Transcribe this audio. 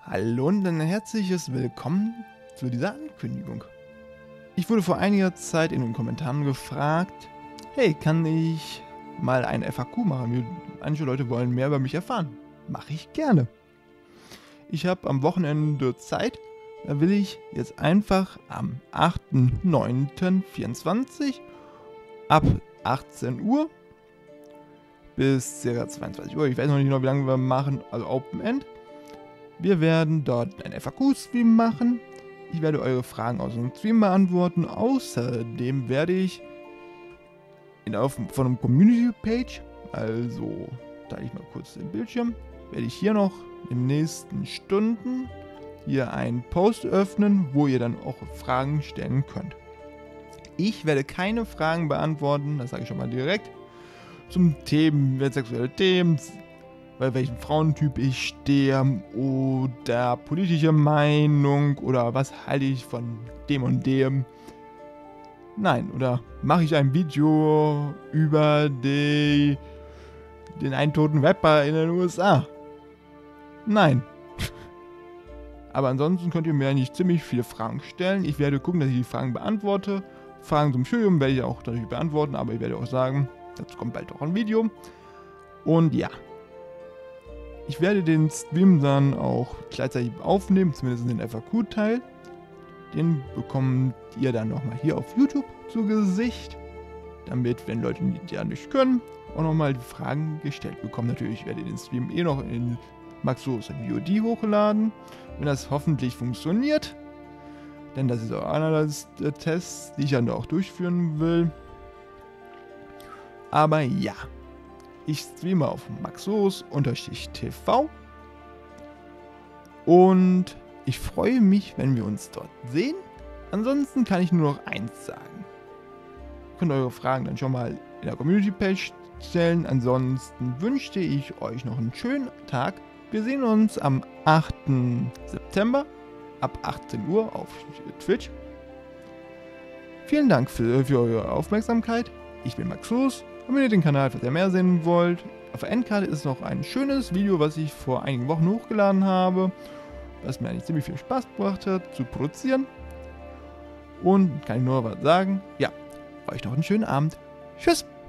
Hallo und ein herzliches Willkommen zu dieser Ankündigung. Ich wurde vor einiger Zeit in den Kommentaren gefragt, hey, kann ich mal ein FAQ machen? Manche Leute wollen mehr über mich erfahren. Mache ich gerne. Ich habe am Wochenende Zeit, da will ich jetzt einfach am 8.9.24 ab 18 Uhr bis ca. 22 Uhr, ich weiß noch nicht genau, wie lange wir machen, also Open End. Wir werden dort einen FAQ-Stream machen. Ich werde eure Fragen aus dem Stream beantworten. Außerdem werde ich von einem Community-Page, also teile ich mal kurz den Bildschirm, werde ich hier noch in den nächsten Stunden hier einen Post öffnen, wo ihr dann auch Fragen stellen könnt. Ich werde keine Fragen beantworten, das sage ich schon mal direkt, zum Themen, sexuelle Themen, bei welchem Frauentyp ich stehe oder politische Meinung oder was halte ich von dem und dem. Nein, oder mache ich ein Video über den einen toten Rapper in den USA. Nein. Aber ansonsten könnt ihr mir eigentlich ziemlich viele Fragen stellen. Ich werde gucken, dass ich die Fragen beantworte. Fragen zum Studium werde ich auch natürlich beantworten, aber ich werde auch sagen, dazu kommt bald auch ein Video. Und ja. Ich werde den Stream dann auch gleichzeitig aufnehmen, zumindest den FAQ-Teil. Den bekommt ihr dann nochmal hier auf YouTube zu Gesicht. Damit, wenn Leute, die ja nicht können, auch nochmal die Fragen gestellt bekommen. Natürlich werde ich den Stream noch in Maxos VOD hochladen, wenn das hoffentlich funktioniert. Denn das ist auch einer der Tests, die ich dann auch durchführen will. Aber ja. Ich streame auf maxos_tv und ich freue mich, wenn wir uns dort sehen. Ansonsten kann ich nur noch eins sagen. Ihr könnt eure Fragen dann schon mal in der Community-Page stellen. Ansonsten wünsche ich euch noch einen schönen Tag. Wir sehen uns am 8. September ab 18 Uhr auf Twitch. Vielen Dank für eure Aufmerksamkeit. Ich bin Maxos. Abonniert den Kanal, falls ihr mehr sehen wollt. Auf der Endkarte ist noch ein schönes Video, was ich vor einigen Wochen hochgeladen habe, was mir eigentlich ziemlich viel Spaß gebracht hat zu produzieren. Und kann ich nur was sagen? Ja, euch noch einen schönen Abend. Tschüss!